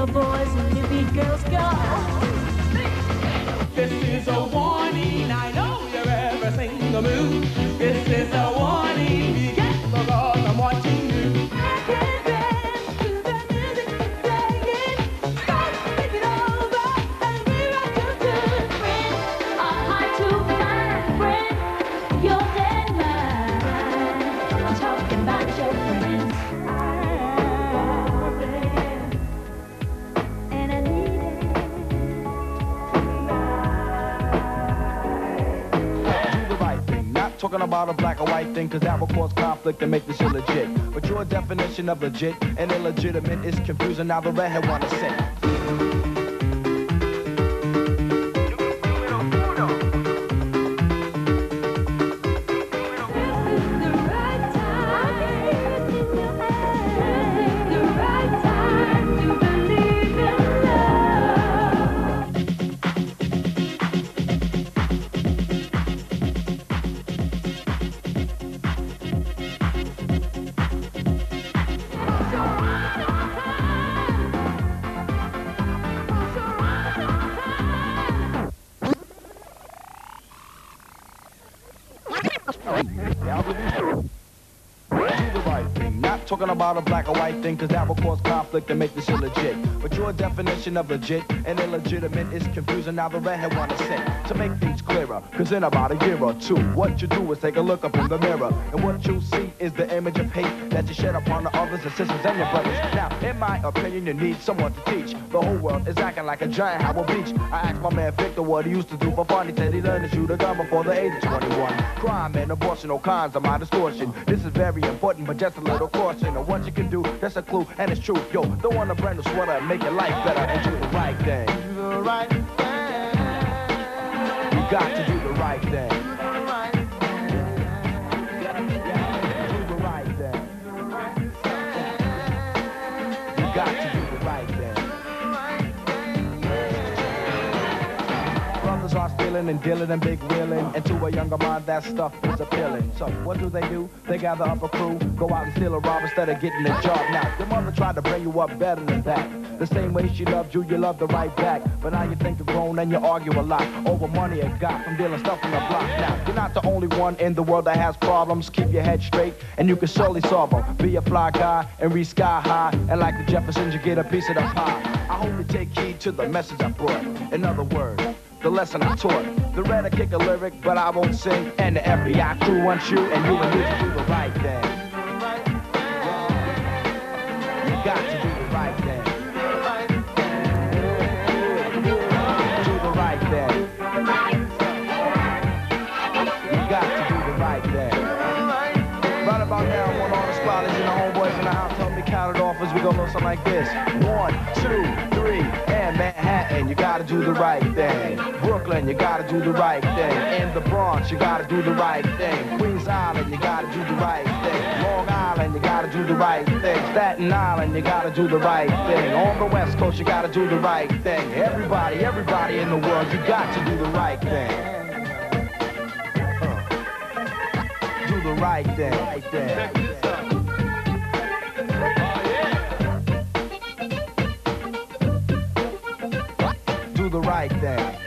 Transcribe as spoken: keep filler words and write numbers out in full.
the boys and you beat girls go. This is a warning, I know you're ever seen the moon. This is a warning, be careful because I'm watching you. I can't dance to the music you're playing. Stop, take it over and rewrite your tune. Friends are hard to find, friends, you're dead mine. I'm talking about your friends. And I need it. Do the right thing, not talking about a black or white thing, cause that will cause conflict and make this illegit. But your definition of legit and illegitimate is confusing. Now the redhead wanna sing. Talking about a black or white thing, cause that will cause conflict and make this illegit. But your definition of legit and illegitimate is confusing. Now the redhead wanna sing to make things clearer, cause in about a year or two, what you do is take a look up in the mirror, and what you see is the image of hate that you shed upon the others, the sisters, and your brothers. Now, in my opinion, you need someone to teach. The whole world is acting like a giant Howell Beach. I asked my man Victor what he used to do for fun. He said he learned to shoot a gun before the age of twenty-one. Crime and abortion, all kinds of my distortion. This is very important, but just a little caution. And what you can do, that's a clue, and it's true. Yo, throw on a brand new sweater and make your life better, and do the right thing. Do the right thing. You got to do the right thing. Do the right thing. Do the right thing. You got to do the right thing. Brothers are stealing and dealing and big wheeling, and to a younger mind that stuff is appealing. So what do they do? They gather up a crew, go out and steal a rob instead of getting a job. Now, your mother tried to bring you up better than that. The same way she loved you, you loved her right back. But now you think you're grown and you argue a lot over money you got from dealing stuff on the block. Now, you're not the only one in the world that has problems. Keep your head straight and you can surely solve them. Be a fly guy and reach sky high, and like the Jeffersons, you get a piece of the pie. I hope you take heed to the message I brought. In other words, the lesson I taught. The red I kick a lyric, but I won't sing. And the F B I crew wants you, and you and you to do the right thing. You got to do the right thing. Do the right thing. You got to do the right thing. Right about now, I want all the squatters and the homeboys in the house. Help me count it off as we go look something like this. One, two, three, and Manhattan, you gotta do the right thing. Brooklyn, you gotta do the right thing. In the Bronx, you gotta do the right thing. Queens Island, you gotta do the right thing. Long Island, you gotta do the right thing. Staten Island, you gotta do the right thing. On the West Coast, you gotta do the right thing. Everybody, everybody in the world, you got to do the right thing. Uh, do the right thing. Right thing. Do the right thing.